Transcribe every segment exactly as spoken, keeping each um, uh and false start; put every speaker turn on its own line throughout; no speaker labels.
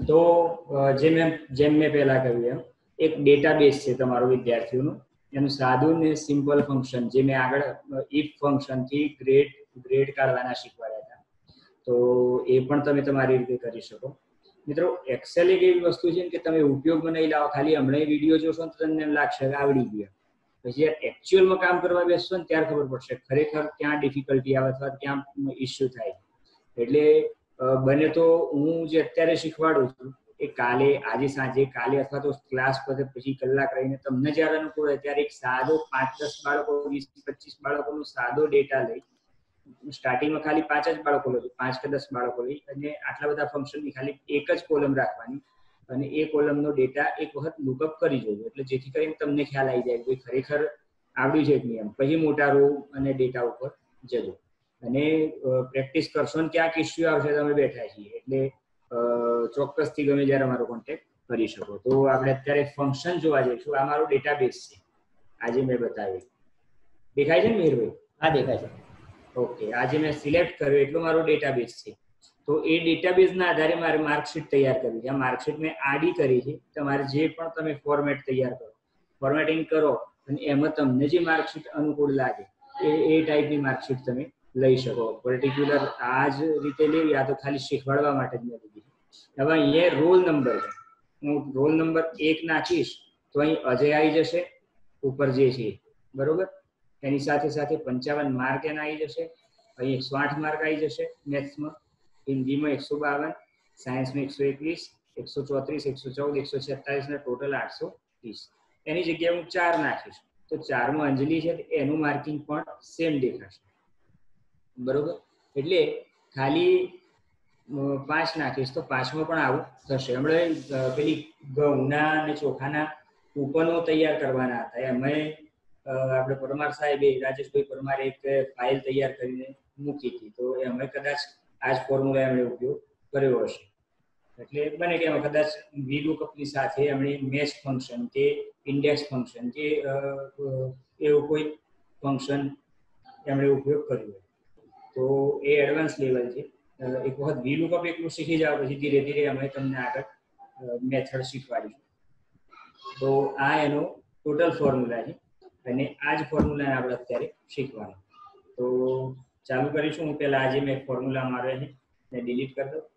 તો જે મેં જેમ મેં પહેલા કહ્યું એમ એક ડેટાબેઝ છે તમારો વિદ્યાર્થીઓનું, એનું સાદું ને સિમ્પલ ફંક્શન જે મેં આગળ ઇફ ફંક્શનથી ગ્રેડ ગ્રેડ કાઢવાના શીખવાડ્યા હતા, તો એ પણ તમે તમારી રીતે કરી શકો. મિત્રો એક્સેલ એક એવી વસ્તુ છે કે તમે ઉપયોગમાં નહીં લાવો, ખાલી હમણાં વિડીયો જોશો તો તમને એમ લાગશે કે આવડી ગયું, પછી યાર એકચ્યુઅલમાં કામ કરવા બેસશો ને ત્યારે ખબર પડશે ખરેખર ક્યાં ડિફિકલ્ટી આવે અથવા ક્યાં ઇસ્યુ થાય. એટલે બને તો હું જે અત્યારે શીખવાડું છું એ કાલે, આજે સાંજે, કાલે અથવા તો ક્લાસ પતે પછી કલાક રહીને તમને જ્યારે અનુકૂળ હોય ત્યારે એક સાદો પાંચ દસ બાળકો, વીસ પચીસ બાળકોનો સાદો ડેટા લઈ, સ્ટાર્ટિંગમાં ખાલી પાંચ જ બાળકો લઈ, પાંચ કે દસ બાળકો લઈ અને આટલા બધા ફંક્શનની ખાલી એક જ કોલમ રાખવાની અને એ કોલમનો ડેટા એક વખત લુકઅપ કરી જોજો, એટલે જેથી કરીને તમને ખ્યાલ આવી જાય કે ખરેખર આવડ્યું છે નિયમ. પછી મોટા રો અને ડેટા ઉપર જજો અને પ્રેક્ટિસ કરશો ને ક્યાંક ઇસ્યુ આવશે તમે બેઠા છીએ એટલે ચોક્કસથી ગમે જ્યારે અમારો કોન્ટેક્ટ કરી શકો. તો આપણે અત્યારે ફંક્શન જોવા જઈશું. આ મારો ડેટાબેઝ છે આજે મેં બતાવ્યું, દેખાય છે ને મેહરભાઈ?
હા દેખાય છે.
ઓકે, આજે મેં સિલેક્ટ કર્યો એટલો મારો ડેટાબેઝ છે. તો એ ડેટાબેઝના આધારે મારે માર્કશીટ તૈયાર કરવી છે. આ માર્કશીટ મેં આડી કરી છે. તમારે જે પણ તમે ફોર્મેટ તૈયાર કરો, ફોર્મેટિંગ કરો અને એમાં તમને જે માર્કશીટ અનુકૂળ લાગે એ એ ટાઈપની માર્કશીટ તમે લઈ શકો. પર્ટિક્યુલર આ જ રીતે લેવી, આ તો ખાલી શીખવાડવા માટે જ મેં લીધી. હવે અહીંયા રોલ નંબર છે, હું રોલ નંબર એક નાખીશ તો અહીં અજય આવી જશે ઉપર જે છે બરોબર. એની સાથે સાથે પંચાવન માર્ક એના આવી જશે, અહીં એકસો આઠ માર્ક આવી જશે મેથ્સમાં, હિન્દીમાં એકસો બાવન, સાયન્સમાં એકસો એકવીસ, એકસો ચોત્રીસ, એકસો ચૌદ, એકસો છેતાલીસ ને ટોટલ આઠસો ત્રીસ. એની જગ્યાએ હું ચાર નાખીશ તો ચારમાં અંજલિ છે એનું માર્કિંગ પણ સેમ દેખાશે બરોબર. એટલે ખાલી પાંચ નાખીશ તો પાંચમાં પણ આવું થશે. હમણાં પેલી ઘઉંના અને ચોખાના કૂપનો તૈયાર કરવાના હતા, એમાં આપણે પરમાર સાહેબે, રાજેશભાઈ પરમારે એક ફાઇલ તૈયાર કરીને મૂકી હતી, તો એમાં કદાચ આ જ ફોર્મ્યુલા એમણે ઉપયોગ કર્યો હશે. એટલે બને કે એમાં કદાચ વીલુકઅપની સાથે એમણે મેચ ફંક્શન કે ઇન્ડેક્સ ફંક્શન કે એવું કોઈ ફંક્શન એમણે ઉપયોગ કર્યો. તો એ એડવાન્સ લેવલ છે. એક વખત વીલુકઅપ એટલું શીખી જાવ પછી ધીરે ધીરે અમે તમને આગળ મેથડ શીખવાડીશું. તો આ એનો ટોટલ ફોર્મ્યુલા છે અને આ જ ફોર્મ્યુલાને આપણે અત્યારે શીખવાનું. તો ચાલુ કરીશું. હું પહેલા આજે મેં ફોર્મ્યુલા માર્યો છે ને ડિલીટ કરી દઉં.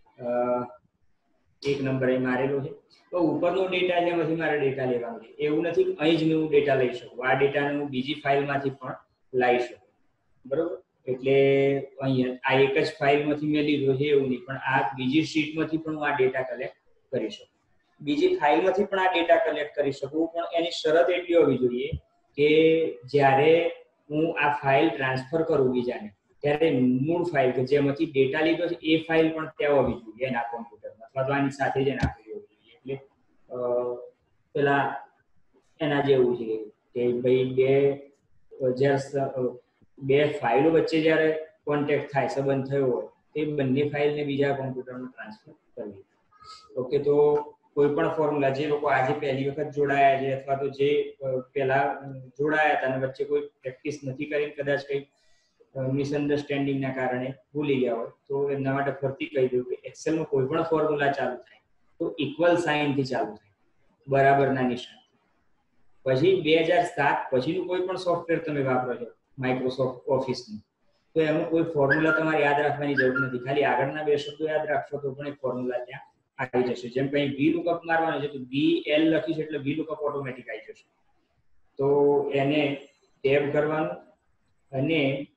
એક નંબર અહીં મારેલો છે. તો ઉપરનો ડેટા છે એમાંથી મારે ડેટા લેવાનો છે. એવું નથી કે અહીં જ હું ડેટા લઈ શકું, આ ડેટાને હું બીજી ફાઇલમાંથી પણ લાવી શકું બરોબર. એટલે અહીંયા આ એક જ ફાઇલમાંથી મેં લીધો છે એવું નહીં, પણ આ બીજી શીટમાંથી પણ હું આ ડેટા કલેક્ટ કરી શકું, બીજી ફાઇલમાંથી પણ આ ડેટા કલેક્ટ કરી શકું. પણ એની શરત એટલી હોવી જોઈએ કે જ્યારે હું આ ફાઇલ ટ્રાન્સફર કરું બીજાને ત્યારે મૂળ ફાઇલ કે જેમાંથી ડેટા લીધો છે એ ફાઇલ પણ ત્યાં હોવી જોઈએ એના કોમ્પ્યુટરમાં અથવા તો આની સાથે જ નાખેલી હોવી જોઈએ. એટલે પેલા એના જેવું છે કે ભાઈ બે જ્યારે બે ફાઇલો વચ્ચે જ્યારે કોન્ટેક્ટ થાય, સંબંધ થયો હોય, તે બંને ફાઇલને બીજા કોમ્પ્યુટરમાં ટ્રાન્સફર કરવી. ઓકે, તો કોઈ પણ ફોર્મ્યુલા જે લોકો આજે પહેલી વખત જોડાયા છે અથવા તો જે પહેલા જોડાયા હતા અને વચ્ચે કોઈ પ્રેક્ટિસ નથી કરી, કદાચ કંઈક મિસઅન્ડરસ્ટેન્ડિંગના કારણે ભૂલી ગયા હોય તો એમના માટે ફરતી કહી દઉં કે એક્સેલમાં કોઈ પણ ફોર્મ્યુલા ચાલુ થાય તો ઇક્વલ સાઇનથી ચાલુ થાય, બરાબરના નિશાન. પછી બે હજાર સાત પછીનું કોઈ પણ સોફ્ટવેર તમે વાપરો છો માઇક્રોસોફ્ટ ઓફિસનું, તો એનું કોઈ ફોર્મ્યુલા તમારે યાદ રાખવાની જરૂર નથી. ખાલી આગળના બે શબ્દો યાદ રાખશો તો પણ એક ફોર્મ્યુલા ત્યાં આવી જશે. જેમ કંઈ વી લુકઅપ મારવાનું છે તો વી એલ લખીશ એટલે વી લુકઅપ ઓટોમેટિક આવી જશે. તો એને ટેબ કરવાનું અને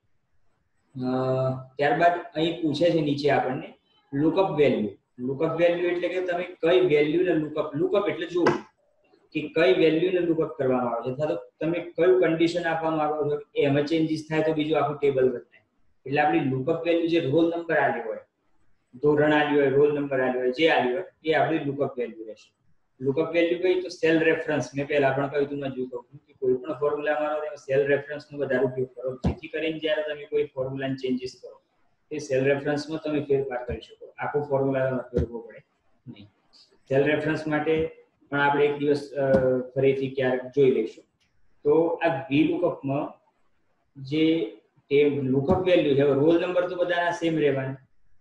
ત્યારબાદ અહીં પૂછે છે નીચે આપણને લુકઅપ વેલ્યુ. લુકઅપ વેલ્યુ એટલે કે તમે કઈ વેલ્યુને લુકઅપ, લુકઅપ એટલે જોવું કે કઈ વેલ્યુને લુકઅપ કરવામાં આવે છે અથવા તો તમે કયું કન્ડિશન આપવા માંગો છો એમાં ચેન્જીસ થાય તો બીજું આખું ટેબલ બદલાય. એટલે આપણી લુકઅપ વેલ્યુ જે રોલ નંબર આલ્યો હોય, ધોરણ આલ્યો હોય, રોલ નંબર આલ્યો હોય, જે આલ્યો હોય એ આપણી લુકઅપ વેલ્યુ રહેશે. લુકઅપ વેલ્યુ કઈ તો સેલ રેફરન્સ. મેં પહેલા પણ કહ્યું હતું, મેં જો કહું કે કોઈ પણ ફોર્મ્યુલા મારો તેમાં સેલ રેફરન્સનો વધારે ઉપયોગ કરો, જેથી કરીને જ્યારે તમે કોઈ ફોર્મ્યુલાને ચેન્જીસ કરો એ સેલ રેફરન્સમાં તમે ફેરફાર કરી શકો. આખું ફોર્મ્યુલા ફેરવવો પડે નહીં. સેલ રેફરન્સ માટે પણ આપણે એક દિવસ ફરીથી ક્યારેક જોઈ લઈશું. તો આ વી લુકઅપમાં જે લુકઅપ વેલ્યુ છે, રોલ નંબર તો બધાના સેમ રહેવાના,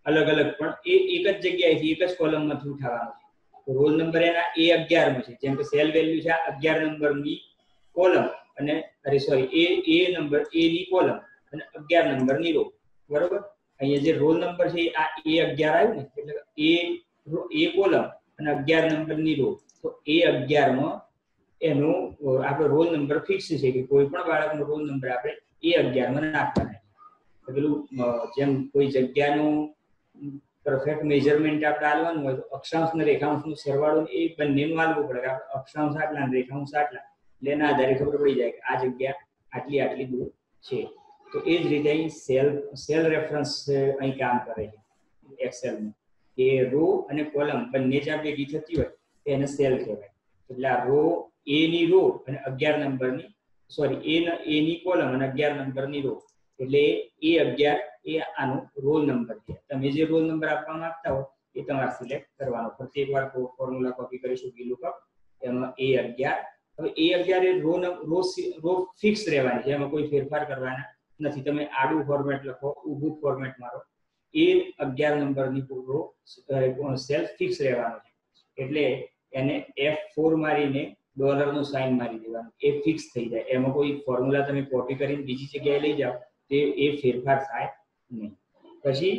અલગ અલગ પણ એ એક જ જગ્યાએથી એક જ કોલમમાંથી ઉઠાવવાનો છે. તો રોલ નંબર એના એ અગિયાર માં છે, જેમ કે સેલ વેલ્યુ છે આ અગિયાર નંબરની કોલમ અને અરે સોરી એ એ નંબર એ ની કોલમ અને અગિયાર નંબરની રો. બરોબર, અહીંયા જે રોલ નંબર છે આ એ અગિયાર આવ્યું ને, એટલે એ એ કોલમ અને અગિયાર નંબરની રો. તો એ અગિયાર માં એનો આપણો રોલ નંબર ફિક્સ છે કે કોઈ પણ બાળકનો રોલ નંબર આપણે એ અગિયાર માં નાખવાનો. પેલું જેમ કોઈ જગ્યાનું પરફેક્ટ મેજરમેન્ટ આપણે આલવાનું હોય તો અક્ષાંશ ને રેખાંશ નો સરવાળો એ બંનેનું આલવું પડે. આપણે અક્ષાંશ આટલા ને રેખાંશ આટલા, એટલે એના આધારે ખબર પડી જાય કે આ જગ્યા આટલી આટલી દૂર છે. તો એ જ રીતે અહીં સેલ સેલ રેફરન્સ અહીં કામ કરે છે એક્સેલમાં, કે રો અને કોલમ બંને જ્યાં ભેગી થતી હોય એને સેલ કહેવાય. એટલે આ રો એ ની રો અને અગિયાર નંબરની સોરી એ એ ની કોલમ અને અગિયાર નંબરની રો, એટલે એ અગિયાર એ આનો રોલ નંબર છે. તમે જે રોલ નંબર આપવા માંગતા હો એ તમારે સિલેક્ટ કરવાનો. ફરી એકવાર ફોર્મ્યુલા કોપી કરીશું VLOOKUP, એમાં એ અગિયાર. હવે એ અગિયાર એ રો રો રો ફિક્સ રહેવાની છે, એમાં કોઈ ફેરફાર કરવાના નથી. તમે આડું ફોર્મેટ લખો, ઊભું ફોર્મેટ મારો, એ અગિયાર નંબરની રો સેલ ફિક્સ રહેવાનો છે. એટલે એને એફ ફોર મારીને ડોલર નું સાઇન મારી દેવાનું, એ ફિક્સ થઈ જાય. એમાં કોઈ ફોર્મ્યુલા તમે કોપી કરીને બીજી જગ્યાએ લઈ જાઓ તે એ ફેરફાર થાય નહીં. પછી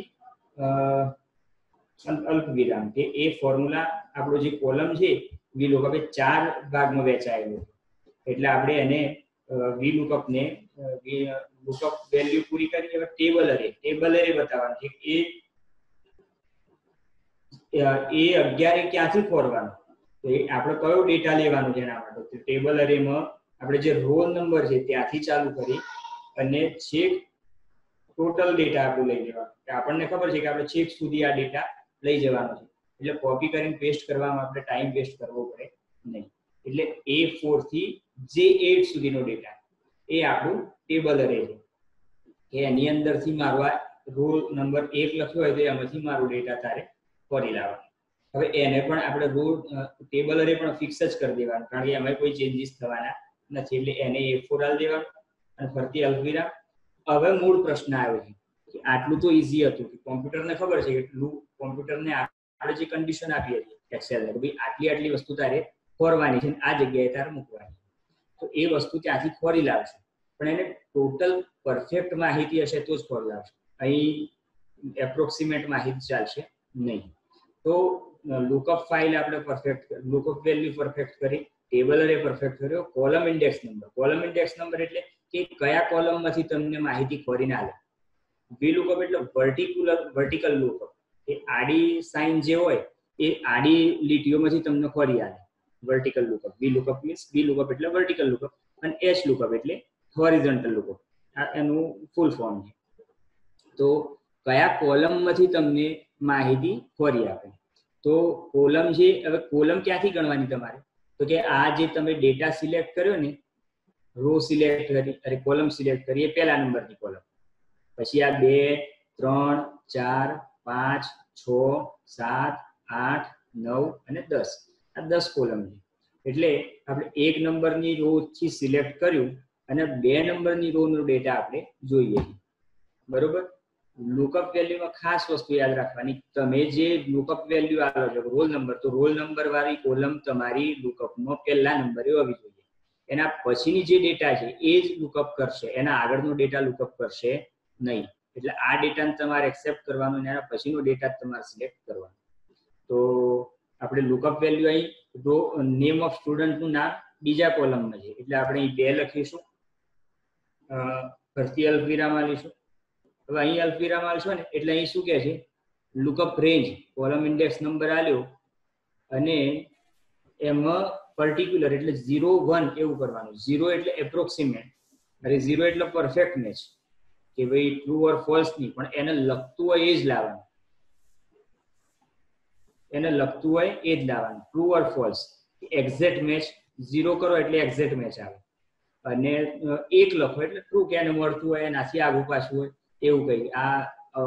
અલ્પ વિરામ, કે એ ફોર્મ્યુલા આપણો જે કોલમ છે VLOOKUP એ ચાર ભાગમાં વહેંચાયેલો, એટલે આપણે એને VLOOKUP ને lookup વેલ્યુ પૂરી કરી. હવે ટેબલ અરે ટેબલ અરે બતાવવાનું છે એ એ અગિયાર ક્યાંથી ફોરવાનો, તો એ આપણે કયો ડેટા લેવાનો છે એના માટે. તો ટેબલ અરેમાં આપણે જે રોલ નંબર છે ત્યાંથી ચાલુ કરી અને છેક ટોટલ ડેટા આપણે લઈ લેવાનો. આપણને ખબર છે કે આપણે છેક સુધી આ ડેટા લઈ જવાનો છે, એટલે કોપી કરીને પેસ્ટ કરવામાં આપણે ટાઈમ વેસ્ટ કરવો પડે નહીં. એટલે એ ફોર થી જે એટ સુધીનો ડેટા એ આપણું ટેબલ અરે છે, કે એની અંદરથી મારો આ રોલ નંબર એક લખ્યો હોય તો એમાંથી મારું ડેટા તારે ફરી લાવવાનું. હવે એને પણ આપણે રોલ ટેબલ અરે પણ ફિક્સ જ કરી દેવાનું, કારણ કે એમાં કોઈ ચેન્જીસ થવાના નથી. એટલે એને એ ફોર આલ દેવાનું અને ફરતી અલ્પવિરામ. હવે મૂળ પ્રશ્ન આવ્યો છે કે આટલું તો ઈઝી હતું કે કોમ્પ્યુટરને ખબર છે એટલું કોમ્પ્યુટરને આપણે જે કન્ડિશન આપીએ છીએ એક્સેલને કે ભાઈ આટલી આટલી વસ્તુ તારે ખોરવાની છે, આ જગ્યાએ તારે મૂકવાની, તો એ વસ્તુ ત્યાંથી ખોરી લાવશે. પણ એને ટોટલ પરફેક્ટ માહિતી હશે તો જ ખોરી લાવશે, અહીં એપ્રોક્સિમેટ માહિતી ચાલશે નહીં. તો લુકઅપ ફાઇલ આપણે પરફેક્ટ લુકઅપ વેલ્યુ પરફેક્ટ કરી, ટેબલ અરે પરફેક્ટ કર્યો, column index number column index number એટલે કે કયા કોલમમાંથી તમને માહિતી ખોરીને આલે. VLOOKUP એટલે વર્ટિક્યુલર વર્ટિકલ લુકઅપ, એ આડી સાઇન જે હોય એ આડી લીટીઓમાંથી તમને ખોરી આલે. Vertical lookup VLOOKUP means VLOOKUP એટલે વર્ટિકલ લુકઅપ અને HLOOKUP એટલે હોરિઝોન્ટલ લુકઅપ, આ એનું ફૂલ ફોર્મ છે. તો કયા કોલમમાંથી તમને માહિતી ખોરી આપે. તો કોલમ છે, હવે કોલમ ક્યાંથી ગણવાની તમારે, તો કે આ જે તમે ડેટા સિલેક્ટ કર્યો ને, રો સિલેક્ટ કરી અરે કોલમ સિલેક્ટ કરી એ પહેલા નંબરની કોલમ, પછી આ બે ત્રણ ચાર પાંચ છ સાત આઠ નવ અને દસ, આ દસ કોલમ છે. એટલે આપણે એક નંબરની રો થી સિલેક્ટ કર્યું અને બે નંબરની રો નો ડેટા આપણે જોઈએ. બરોબર, લુકઅપ વેલ્યુમાં ખાસ વસ્તુ યાદ રાખવાની, તમે જે લુકઅપ વેલ્યુ આલો છો રોલ નંબર, તો રોલ નંબર વાળી કોલમ તમારી લુકઅપમાં પહેલા નંબરે હોવી જોઈએ. એના પછીની જે ડેટા છે એ જ લુકઅપ કરશે, એના આગળનો ડેટા લુકઅપ કરશે નહીં. એટલે આ ડેટાને તમારે એક્સેપ્ટ કરવાનો અને એના પછીનો ડેટા તમારે સિલેક્ટ કરવાનો. તો આપણે લુકઅપ વેલ્યુ અહીં રો નેમ ઓફ સ્ટુડન્ટનું નામ બીજા કોલમમાં છે, એટલે આપણે અહીં બે લખીશું, ફરતી અલ્પવિરામ આલીશું. હવે અહીં અલ્પવિરામ આલશો ને એટલે અહીં શું કહે છે, lookup range column index number આલ્યો અને એમાં પર્ટિક્યુલર એટલે ઝીરો વન એવું કરવાનું. ઝીરો એટલે એપ્રોક્સિમેટ અરે ઝીરો એટલે પરફેક્ટ મેચ, કે ભાઈ ટ્રુ ઓર ફોલ્સ નહીં, પણ એને લખતું હોય એ જ લાવવાનું, એને લખતું હોય એ જ લાવવાનું. True or false exact match, zero કરો એટલે એક્ઝેક્ટ મેચ આવે, અને એક લખો એટલે ટ્રુ કે એને મળતું હોય એનાથી આગું પાછું હોય એવું કઈ. આ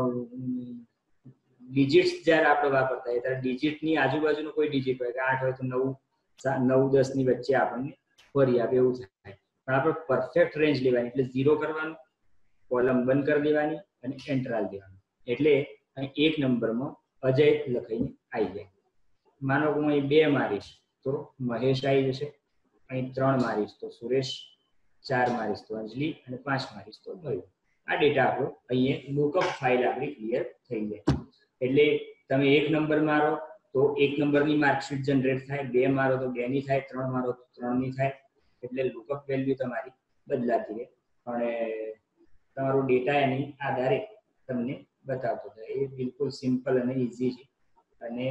ડિજિટ્સ જ્યારે આપણે વાપરતા હોય ત્યારે ડિજિટની આજુબાજુનો કોઈ ડિજિટ હોય કે આઠ હોય તો નવ નવ દસ ની વચ્ચે આપણને ફરી આપે એવું થાય. પણ આપણે પરફેક્ટ રેન્જ લેવાની, એટલે ઝીરો કરવાનું, કોલમ બંધ કરી દેવાની અને એન્ટર આલી દેવાનું. એટલે અહીં એક નંબરમાં અજય લખાઈને આવી જાય. માનો કે હું અહીં બે મારીશ તો મહેશ આવી જશે, અહીં ત્રણ મારીશ તો સુરેશ, ચાર મારીશ તો અંજલિ અને પાંચ મારીશ તો મયુર. આ ડેટા આપણો અહીંયા લુકઅપ ફાઇલ આપણી ક્લિયર થઈ જાય. એટલે તમે એક નંબર મારો તો એક નંબરની માર્કશીટ જનરેટ થાય, બે મારો તો બે ની થાય, ત્રણ મારો તો ત્રણ ની થાય. એટલે લુકઅપ વેલ્યુ તમારી બદલાતી રહે અને તમારો ડેટા એની આધારે તમને બતાવતો થાય. એ બિલકુલ સિમ્પલ અને ઇઝી છે અને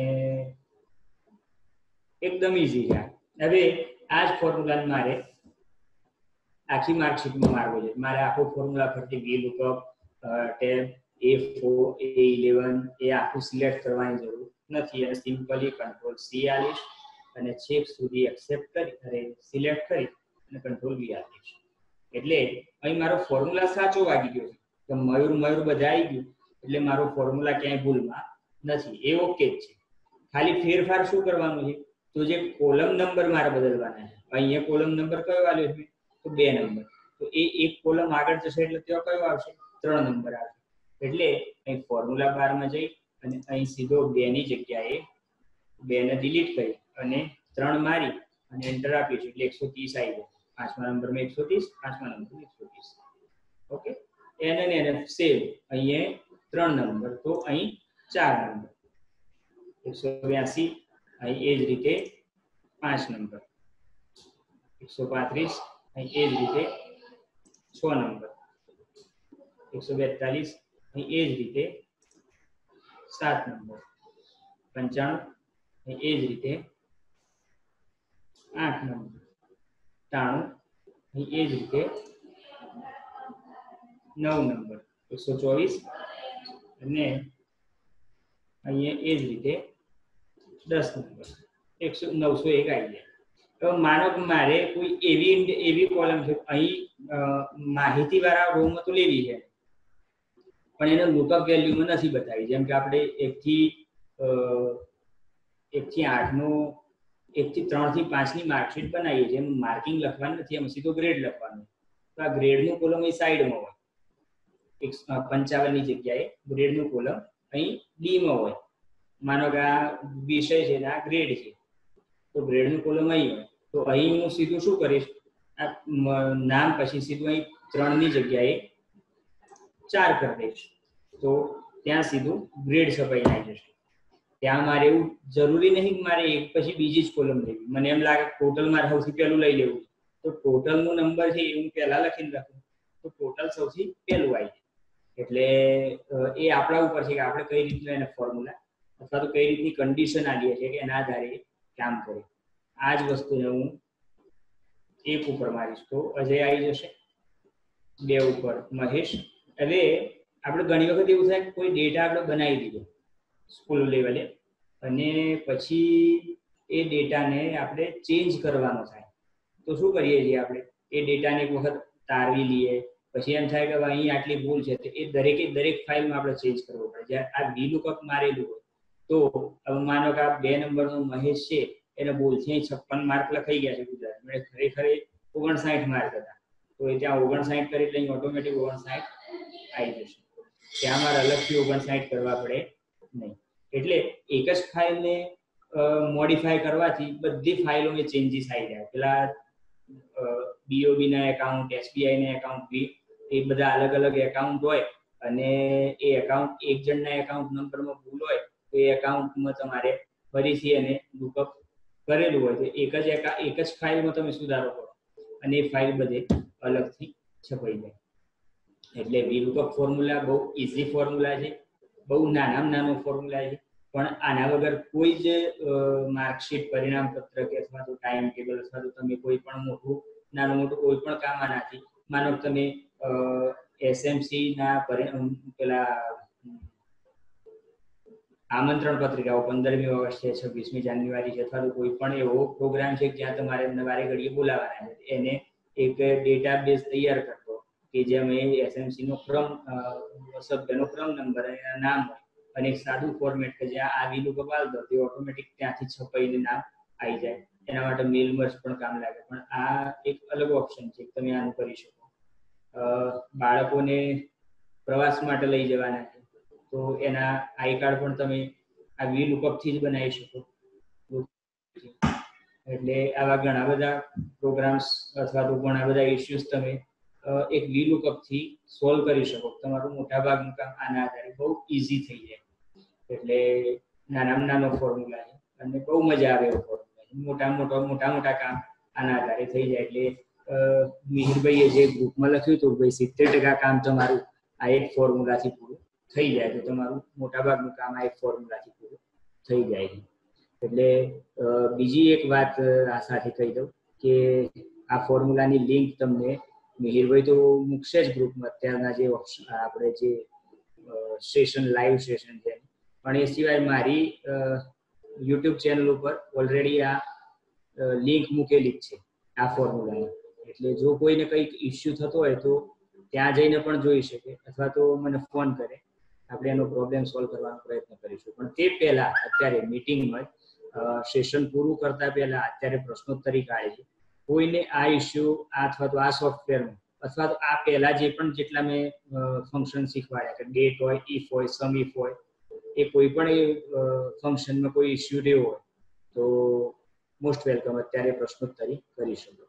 એકદમ ઇઝી છે. હવે આ જ ફોર્મ્યુલા મારે આખી માર્કશીટમાં મારવો છે. મારે આખો ફોર્મ્યુલા ફરતી V lookup tab A four A eleven એ આખું સિલેક્ટ કરવાની જરૂર નથી અને સિમ્પલી કંટ્રોલ સી આલીશ અને છેક સુધી એક્સેપ્ટ કરી અને સિલેક્ટ કરી અને કંટ્રોલ વી આલીશ. એટલે અહીં મારો ફોર્મ્યુલા સાચો વાગી ગયો છે તો મયુર મયુર બધા આવી ગયું એટલે મારો ફોર્મ્યુલા ક્યાંય ભૂલમાં નથી, એ ઓકે જ છે. ખાલી ફેરફાર શું કરવાનું છે તો જે કોલમ નંબર મારે બદલવાના છે. અહીંયા કોલમ નંબર કયો આવ્યો છે તો બે નંબર, તો એ એક કોલમ આગળ જશે એટલે ત્યાં કયો આવશે ત્રણ નંબર આવશે. એટલે અહીં ફોર્મ્યુલા બારમાં જઈ અને અહીં સીધો બે ની જગ્યાએ બે ને ડિલીટ કરી અને ત્રણ મારી અને એન્ટર આપીશું એટલે એકસો ત્રીસ આવી જાય. પાંચમા નંબરમાં એકસો ત્રીસ, પાંચમા નંબરમાં એકસો ત્રીસ. ઓકે, એને એને સેવ. અહીંયા ત્રણ નંબર તો અહીં ચાર નંબર, એકસો બ્યાસી. અહીં એ જ રીતે પાંચ નંબર એકસો પાંત્રીસ, અહીં એ જ રીતે છ નંબર એકસો બેતાલીસ, અહીં એ જ રીતે સાત નંબર પંચાણું, અહીં એ જ રીતે આઠ નંબર ત્રાણું, અહીં એ જ રીતે નવ નંબર એકસો ચોવીસ અને અહીંયા એ જ રીતે દસ નંબર એકસો નવસો એક આવી જાય. તો માનો કે મારે કોઈ એવી એવી કોલમ છે અહીં માહિતી વાળા રોમાં તો લેવી છે પણ એને લુકઅપ વેલ્યુમાં નથી બતાવી. જેમ કે આપણે એકથી એકથી આઠનું એકથી ત્રણ થી પાંચ ની માર્કશીટ બનાવીએ છીએ, એનું માર્કિંગ લખવાનું નથી, એમાં સીધો ગ્રેડ લખવાનું. તો આ ગ્રેડનું કોલમ અહીં સાઈડમાં હોય, એક પંચાવન ની જગ્યાએ ગ્રેડનું કોલમ અહીં ડીમાં હોય. માનો કે આ વિષય છે ને આ ગ્રેડ છે તો ગ્રેડનું કોલમ અહીં હોય તો અહીં હું સીધું શું કરીશ, આ નામ પછી સીધું અહીં ત્રણ ની જગ્યાએ ચાર કરી દઈશ તો ત્યાં સીધું ગ્રેડ છપાઈને આવી જશે. ત્યાં મારે એવું જરૂરી નહીં કે મારે એક પછી બીજી જ કોલમ લેવી. મને એમ લાગે ટોટલ મારે સૌથી પહેલું લઈ લેવું તો ટોટલનો નંબર છે એ હું પહેલા લખીને રાખું તો ટોટલ સૌથી પહેલું આવી જાય. એટલે એ આપણા ઉપર છે કે આપણે કઈ રીતનું એને ફોર્મ્યુલા અથવા તો કઈ રીતની કન્ડિશન આલીએ છીએ કે એના આધારે કામ કરે. આ જ વસ્તુને હું એક ઉપર મારીશ તો અજય આવી જશે, બે ઉપર મહેશ. હવે આપણે ઘણી વખત એવું થાય કે કોઈ ડેટા આપણે બનાવી દીધો સ્કૂલ લેવલે અને પછી એ ડેટાને આપણે ચેન્જ કરવાનો થાય તો શું કરીએ છીએ આપણે એ ડેટાને એક વખત તારવી લઈએ, પછી એમ થાય કે અહીં આટલી ભૂલ છે તો એ દરેકે દરેક ફાઇલમાં આપણે ચેન્જ કરવો પડે. જ્યારે આ વી લુકઅપ મારેલું હોય તો હવે માનો કે આ બે નંબરનો મહેશ છે એને ભૂલથી છપ્પન માર્ક લખાઈ ગયા છે ગુજરાતમાં, ખરેખર ઓગણસાઠ માર્ક હતા તો એ ત્યાં ઓગણસાઠ કરી એટલે ઓટોમેટિક ઓગણસાઠ આવી જશે. ત્યાં મારે અલગથી ઓગણસાઠ કરવા પડે નહીં. એટલે એક જ ફાઇલને મોડિફાય કરવાથી બધી ફાઇલોમાં ચેન્જીસ આવી જાય. પેલા બીઓબી ના એકાઉન્ટ, એસબીઆઈ ના એકાઉન્ટ, એ બધા અલગ અલગ એકાઉન્ટ હોય અને એ એકાઉન્ટ એક જણના એકાઉન્ટ નંબરમાં ભૂલ હોય તો એ એકાઉન્ટમાં તમારે ફરીથી એને લુકઅપ કરેલું હોય તો એક જ એક જ ફાઇલમાં તમે સુધારો કરો અને એ ફાઇલ બધે અલગથી છપાઈ જાય. એટલે વી લુકઅપ ફોર્મ્યુલા બહુ ઇઝી ફોર્મ્યુલા છે, બહુ નાનામાં નાનો ફોર્મ્યુલા છે પણ આના વગર કોઈ જ માર્કશીટ, પરિણામ પત્રક અથવા તો ટાઈમ ટેબલ અથવા તો તમે કોઈ પણ મોટું નાનું મોટું કોઈ પણ કામ આનાથી માનો તમે એસએમસી ના પેલા આમંત્રણ પત્રિકાઓ પંદરમી ઓગસ્ટ છે, છવ્વીસમી જાન્યુઆરી છે અથવા તો કોઈ પણ એવો પ્રોગ્રામ છે જ્યાં તમારે વારે ઘડીએ બોલાવવાના છે એને એક ડેટાબેઝ તૈયાર કરતો કે જેમાં એસએમસી નો ક્રમ શબ્દનો ક્રમ નંબર અને એના નામ હોય અને એક સાદું ફોર્મેટ કે જ્યાં આ વી લુકઅપ આલ દો તે ઓટોમેટિક ત્યાંથી છપાઈને નામ આવી જાય. એના માટે મેલ મર્જ પણ કામ લાગે પણ આ એક અલગ ઓપ્શન છે તમે આનું કરી શકો. બાળકોને પ્રવાસ માટે લઈ જવાના છે તો એના આઈ કાર્ડ પણ તમે આ વી લુકઅપ થી જ બનાવી શકો. એટલે આવા ઘણા બધા પ્રોગ્રામ્સ અથવા તો ઘણા બધા ઇશ્યુઝ તમે એક વી લુકઅપ થી સોલ્વ કરી શકો. તમારું મોટા ભાગનું કામ આના આધારે બહુ ઇઝી થઈ જાય. એટલે નાનામાં નાનો ફોર્મ્યુલા છે અને બહુ મજા આવે એવો ફોર્મ્યુલા છે. મોટા મોટા મોટા મોટા કામ આના આધારે થઈ જાય. એટલે મિહિરભાઈએ જે ગ્રુપમાં લખ્યું હતું ભાઈ સિત્તેર ટકા કામ તમારું આ એક ફોર્મ્યુલાથી પૂરું થઈ જાય, તો તમારું મોટાભાગનું કામ આ એક ફોર્મ્યુલાથી પૂરું થઈ જાય છે. એટલે બીજી એક વાત આ સાથે કહી દઉં કે આ ફોર્મ્યુલાની લિંક તમને મિહિરભાઈ તો મૂકશે જ ગ્રુપમાં અત્યારના જે ઓપ્શન આપણે જે સેશન લાઈવ સેશન છે, પણ એ સિવાય મારી યુટ્યુબ ચેનલ ઉપર ઓલરેડી આ લિંક મૂકેલી જ છે આ ફોર્મ્યુલાની. એટલે જો કોઈને કંઈક ઇસ્યુ થતો હોય તો ત્યાં જઈને પણ જોઈ શકે અથવા તો મને ફોન કરે, આપણે એનો પ્રોબ્લેમ સોલ્વ કરવાનો પ્રયત્ન કરીશું. પણ તે પહેલા અત્યારે મીટિંગમાં સેશન પૂરું કરતા પહેલા અત્યારે પ્રશ્નોત્તરી કાઢે છે. કોઈને આ ઇસ્યુ અથવા તો આ સોફ્ટવેરમાં અથવા તો આ પહેલા જે પણ જેટલા મેં ફંક્શન શીખવાડ્યા કે ડેટ હોય, ઇફ હોય, સમ ઇફ હોય, એ કોઈ પણ એ ફંક્શનમાં કોઈ ઇસ્યુ રહ્યો હોય તો મોસ્ટ વેલકમ અત્યારે પ્રશ્નોત્તરી કરી શકો.